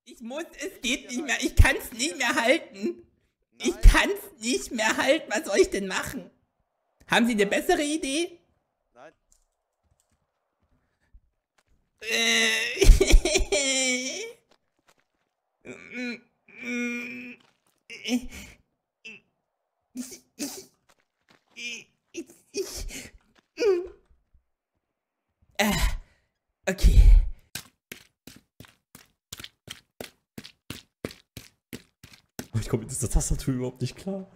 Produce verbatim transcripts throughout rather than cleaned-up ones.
Ich muss, es geht nicht mehr, ich kann es nicht mehr halten. Ich kann es nicht mehr halten, was soll ich denn machen? Haben Sie eine bessere Idee? Nein. Äh, okay. Ich komme mit dieser Tastatur überhaupt nicht klar.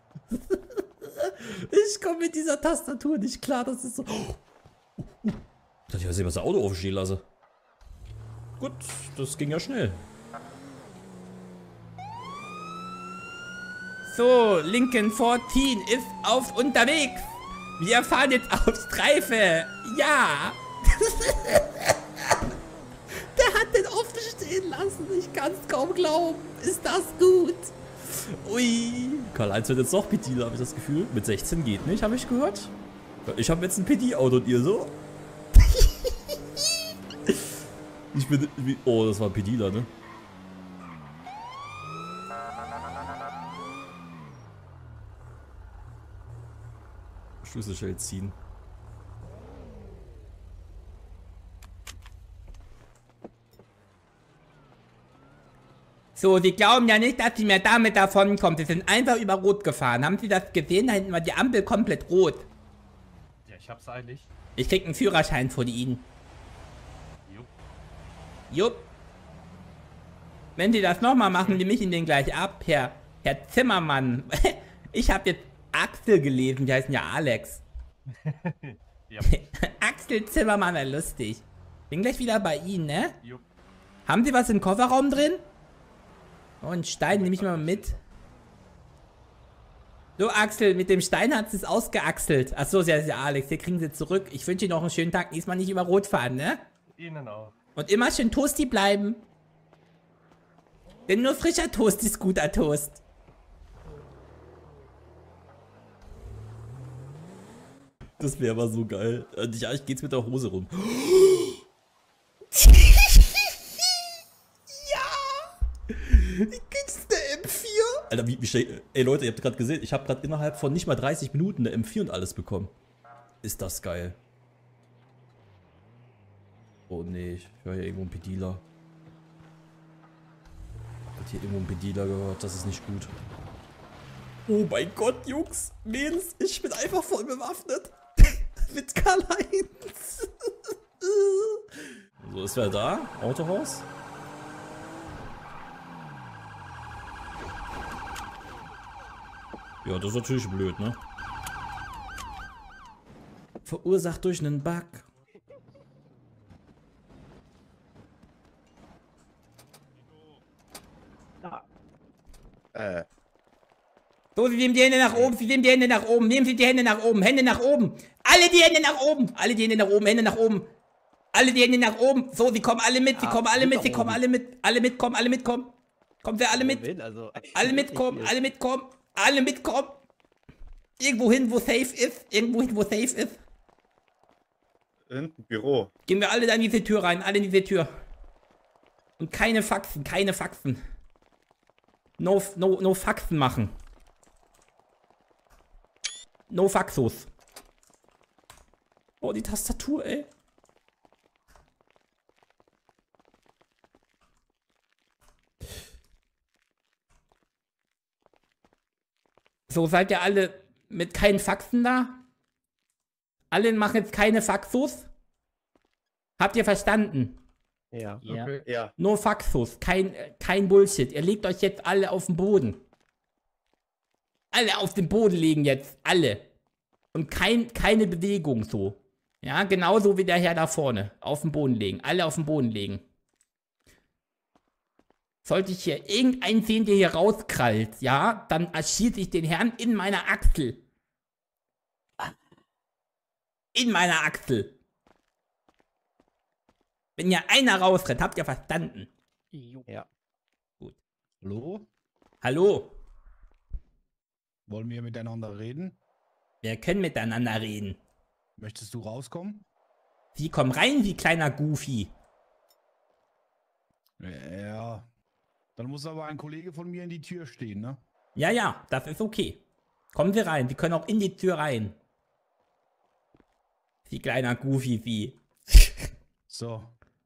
Ich komme mit dieser Tastatur nicht klar. Das ist so. Ich dachte, ich weiß nicht, was das Auto aufstehen lasse. Gut, das ging ja schnell. So, Lincoln vierzehn ist auf unterwegs. Wir fahren jetzt auf Streife. Ja. Der hat den offen stehen lassen. Ich kann es kaum glauben. Ist das gut? Ui. Karl-Heinz wird jetzt doch P D, habe ich das Gefühl. Mit sechzehn geht nicht, habe ich gehört. Ich habe jetzt ein P D-Auto und ihr so. Ich bin... Wie, oh, das war ein P D-Ler, ne? Schlüsselschild ziehen. So, Sie glauben ja nicht, dass Sie mir damit davonkommen. Sie sind einfach über Rot gefahren. Haben Sie das gesehen? Da hinten war die Ampel komplett rot. Ja, ich hab's eilig. Ich krieg einen Führerschein von Ihnen. Jupp. Jupp. Wenn Sie das nochmal machen, nehme ich Ihnen den gleich ab, Herr, Herr Zimmermann. Ich habe jetzt Axel gelesen, die heißen ja Alex. Ja. Axel Zimmermann, wäre lustig. Bin gleich wieder bei Ihnen, ne? Jupp. Haben Sie was im Kofferraum drin? Oh, einen Stein nehme ich mal mit. So, Axel, mit dem Stein hat es ausgeaxelt. Achso, ja, ja, Alex, hier kriegen Sie zurück. Ich wünsche Ihnen noch einen schönen Tag. Diesmal nicht über Rot fahren, ne? Ihnen auch. Und immer schön toasty bleiben. Denn nur frischer Toast ist guter Toast. Das wäre aber so geil. Ja, ich geht's mit der Hose rum. Gibt's eine M vier? Alter, wie, wie schnell. Ey Leute, ihr habt gerade gesehen, ich habe gerade innerhalb von nicht mal dreißig Minuten eine M vier und alles bekommen. Ist das geil. Oh nee, ich höre hier irgendwo einen Pedila. Ich hab hier irgendwo einen Pedila gehört, das ist nicht gut. Oh mein Gott, Jungs, Mädels, ich bin einfach voll bewaffnet. Mit Karl-Heinz. So, ist wer da? Autohaus? Ja, das ist natürlich blöd, ne? Verursacht durch einen Bug. Äh. So, Sie nehmen die Hände nach oben, Sie nehmen die Hände nach oben, nehmen Sie die Hände nach oben, Hände nach oben. Alle die Hände nach oben, alle die Hände nach oben, Hände nach oben. Alle die Hände nach oben. So, Sie kommen alle mit, Sie kommen alle mit, Sie kommen alle mit, alle mitkommen, alle mitkommen. Kommen wir alle mit? Also, Alle mitkommen, alle mitkommen, alle mitkommen. Irgendwo hin, wo safe ist, irgendwo hin, wo safe ist. Ein Büro. Gehen wir alle da in diese Tür rein, alle in diese Tür. Und keine Faxen, keine Faxen. No, no, no Faxen machen. No Faxos. Oh, die Tastatur, ey. So, seid ihr alle mit keinen Faxen da? Alle machen jetzt keine Faxos? Habt ihr verstanden? Ja. Ja. Okay. Ja. Nur Faxos, kein, kein Bullshit. Ihr legt euch jetzt alle auf den Boden. Alle auf den Boden legen jetzt, alle. Und kein, keine Bewegung so. Ja, genauso wie der Herr da vorne. Auf den Boden legen, alle auf den Boden legen. Sollte ich hier irgendeinen sehen, der hier rauskrallt, ja, dann erschieße ich den Herrn in meiner Achsel. In meiner Achsel. Wenn hier einer rausrennt, habt ihr verstanden? Ja. Gut. Hallo? Hallo? Wollen wir miteinander reden? Wir können miteinander reden. Möchtest du rauskommen? Sie kommen rein, wie kleiner Goofy. Ja. Dann muss aber ein Kollege von mir in die Tür stehen, ne? Ja, ja, das ist okay. Kommen Sie rein. Sie können auch in die Tür rein. Sie kleiner Goofy, Sie. So.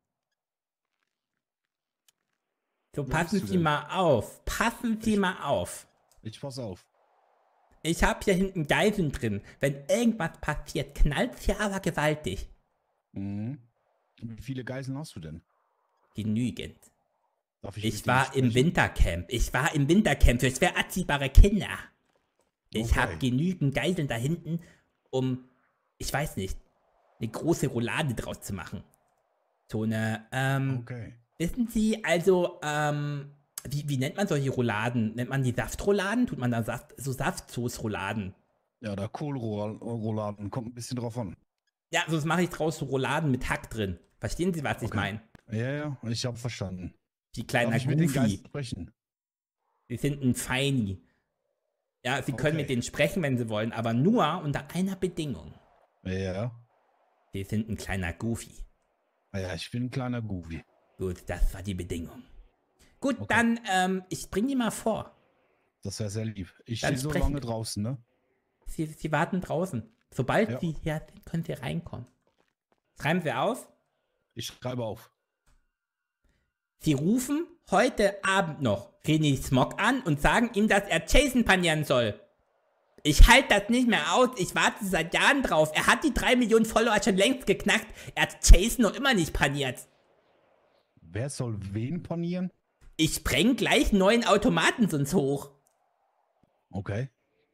So, Wo passen bist du Sie denn? mal auf. Passen Sie Ich- mal auf. Ich pass auf. Ich habe hier hinten Geiseln drin. Wenn irgendwas passiert, knallt's hier aber gewaltig. Mhm. Wie viele Geiseln hast du denn? Genügend. Darf Ich mit denen war im sprechen? Wintercamp. Ich war im Wintercamp für schwer erziehbare Kinder. Ich Okay. habe genügend Geiseln da hinten, um, ich weiß nicht, eine große Roulade draus zu machen. So eine, ähm, Okay. wissen Sie, also, ähm, wie, wie nennt man solche Rouladen? Nennt man die Saftrouladen? Tut man da Saft, so Saftsoßrouladen? Ja, da Kohlrouladen. Kommt ein bisschen drauf an. Ja, sonst mache ich draus so Rouladen mit Hack drin. Verstehen Sie, was ich Okay. meine? Ja, ja, ich habe verstanden. Die kleiner Darf ich mit den Goofy. Geiseln sprechen? Sie sind ein Feini. Ja, Sie können Okay. mit denen sprechen, wenn Sie wollen, aber nur unter einer Bedingung. Ja. Sie sind ein kleiner Goofy. Ja, ich bin ein kleiner Goofy. Gut, das war die Bedingung. Gut, Okay. dann, ähm, ich bring die mal vor. Das wäre sehr lieb. Ich Dann stehe so sprechen lange wir. draußen, ne? Sie, Sie warten draußen. Sobald Ja. Sie hier sind, können Sie reinkommen. Schreiben Sie auf. Ich schreibe auf. Sie rufen heute Abend noch René Smog an und sagen ihm, dass er Jason panieren soll. Ich halte das nicht mehr aus. Ich warte seit Jahren drauf. Er hat die drei Millionen Follower schon längst geknackt. Er hat Jason noch immer nicht paniert. Wer soll wen panieren? Ich spreng gleich einen neuen Automaten sonst hoch. Okay.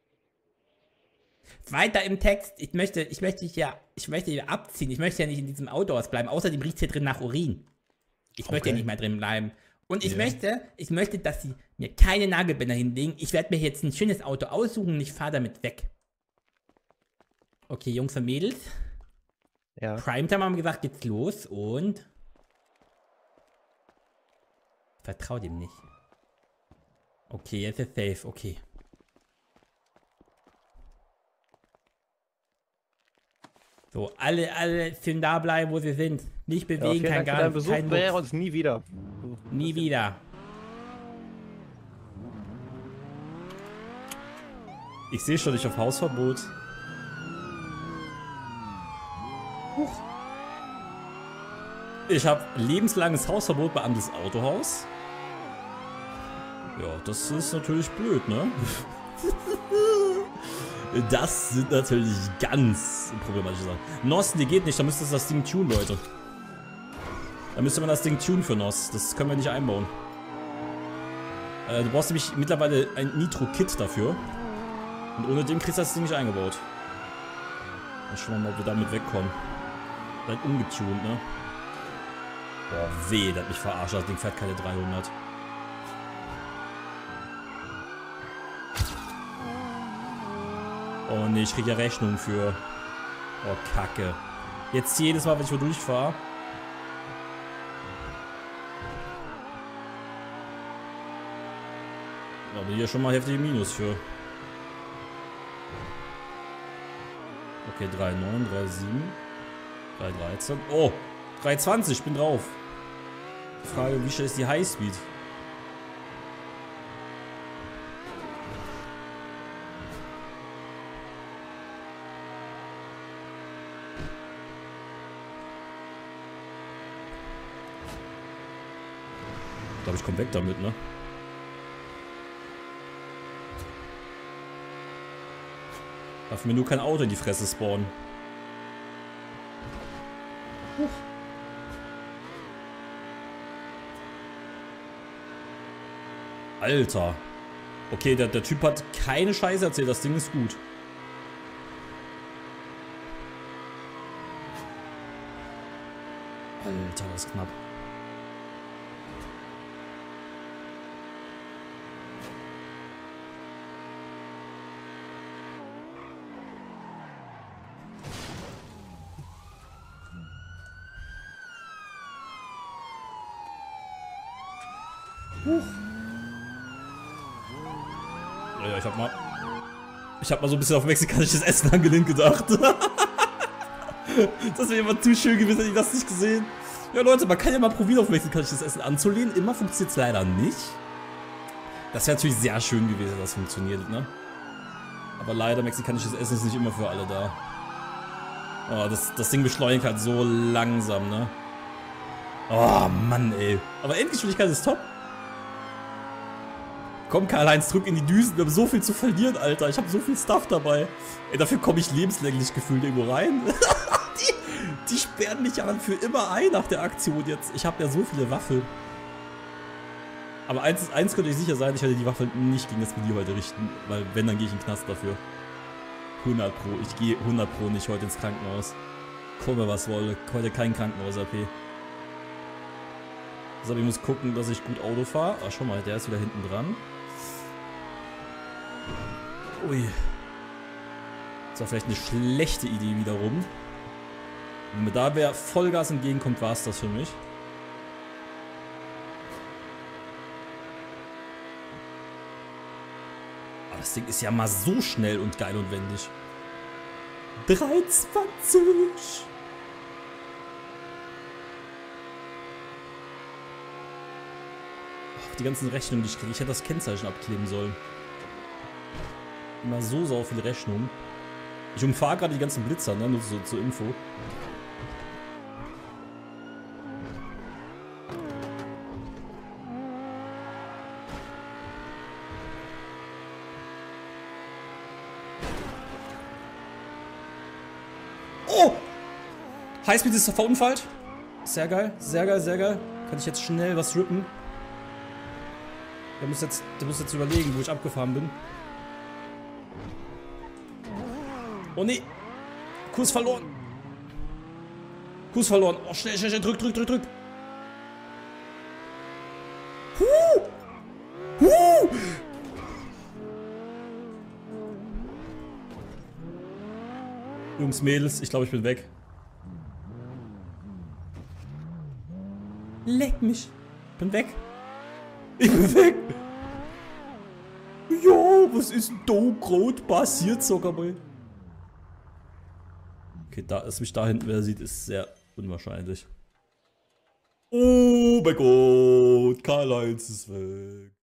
Weiter im Text. Ich möchte, ich möchte hier, ich möchte hier abziehen. Ich möchte ja nicht in diesem Autohaus bleiben. Außerdem riecht hier drin nach Urin. Ich möchte ja Okay. nicht mehr drin bleiben. Und ich Ja. möchte, ich möchte, dass sie mir keine Nagelbänder hinlegen. Ich werde mir jetzt ein schönes Auto aussuchen und ich fahre damit weg. Okay, Jungs und Mädels. Ja. Primetime haben wir gesagt, geht's los und... Vertrau dem nicht. Okay, jetzt ist safe, okay. So, alle, alle schön da bleiben, wo sie sind. Nicht Ja, bewegen, vielen kein Dank für gar deinen Besuch. kein Wir sehen Mucks. uns nie wieder. Nie wieder. Ich sehe schon, ich auf Hausverbot. Huch. Ich habe lebenslanges Hausverbot bei Andels Autohaus. Ja, das ist natürlich blöd, ne? Das sind natürlich ganz problematische Sachen. Nos, die geht nicht, da müsste das Ding tun, Leute. Da müsste man das Ding tun für Nos. Das können wir nicht einbauen. Äh, du brauchst nämlich mittlerweile ein Nitro-Kit dafür. Und ohne den kriegst du das Ding nicht eingebaut. Dann schauen wir mal, ob wir damit wegkommen. Dann umgetunt, ne? Boah, weh, das hat mich verarscht. Das Ding fährt keine dreihundert. Oh ne, ich kriege ja Rechnung für... Oh, Kacke. Jetzt jedes Mal, wenn ich wo durchfahre. Aber hier schon mal heftige Minus für. Okay, drei Komma neun, drei Komma sieben, drei Komma dreizehn. Oh, drei Komma zwanzig, ich bin drauf. Die Frage, wie schnell ist die Highspeed? Ich glaube, ich komme weg damit, ne? Darf mir nur kein Auto in die Fresse spawnen. Huch. Alter. Okay, der, der Typ hat keine Scheiße erzählt, das Ding ist gut. Alter, das ist knapp. Huch. Ja, ja, ich hab mal... Ich hab mal so ein bisschen auf mexikanisches Essen angelehnt gedacht. Das wäre immer zu schön gewesen, hätte ich das nicht gesehen. Ja, Leute, man kann ja mal probieren, auf mexikanisches Essen anzulehnen. Immer funktioniert es leider nicht. Das wäre natürlich sehr schön gewesen, dass das funktioniert, ne? Aber leider, mexikanisches Essen ist nicht immer für alle da. Oh, das, das Ding beschleunigt halt so langsam, ne? Oh, Mann, ey. Aber Endgeschwindigkeit ist top. Komm, Karl-Heinz, drück in die Düsen. Wir haben so viel zu verlieren, Alter. Ich habe so viel Stuff dabei. Ey, dafür komme ich lebenslänglich gefühlt irgendwo rein. die, die sperren mich ja dann für immer ein nach der Aktion jetzt. Ich habe ja so viele Waffen. Aber eins, eins könnte ich sicher sein, ich werde die Waffe nicht gegen das Video heute richten. Weil wenn, dann gehe ich in den Knast dafür. hundert Pro. Ich gehe hundert Pro nicht heute ins Krankenhaus. Komme was wolle. Heute kein Krankenhaus-A P. Deshalb, ich muss gucken, dass ich gut Auto fahre. Ah, schau mal, der ist wieder hinten dran. Ui. Das war vielleicht eine schlechte Idee wiederum. Wenn mir da wer Vollgas entgegenkommt, war es das für mich. Aber das Ding ist ja mal so schnell und geil und wendig. dreiundzwanzig. Die ganzen Rechnungen, die ich kriege. Ich hätte das Kennzeichen abkleben sollen. Immer so sau viele Rechnungen. Ich umfahre gerade die ganzen Blitzer, ne? Nur so zur Info. Oh! Highspeed ist verunfallt. Sehr geil, sehr geil, sehr geil. Kann ich jetzt schnell was rippen. Der muss jetzt, der muss jetzt überlegen, wo ich abgefahren bin. Oh nee. Kurs verloren. Kurs verloren. Oh, schnell, schnell, schnell. Drück, drück, drück, drück. Huh. Huh. Jungs, Mädels, ich glaube, ich bin weg. Leck mich. Ich bin weg. Ich bin weg. Ja, was ist denn da gerade passiert sogar mal? Okay, da, dass mich da hinten wer sieht, ist sehr unwahrscheinlich. Oh mein Gott, Karl-Heinz ist weg.